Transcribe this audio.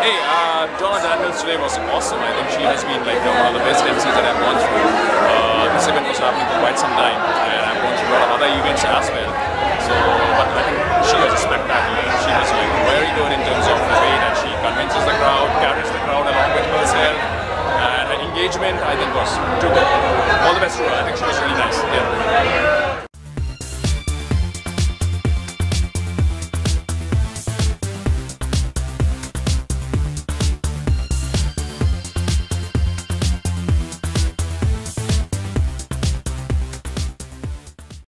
Hey, Donna Daniels today was awesome. I think she has been like one of the best MCs that I've gone through. This event was happening for quite some time, and I've gone through a lot of other events as well. So, but I think she was spectacular. She was like very good in terms of the way that she convinces the crowd, carries the crowd along with herself, and her engagement I think was too good. All the best to her. I think she was really nice. Yeah.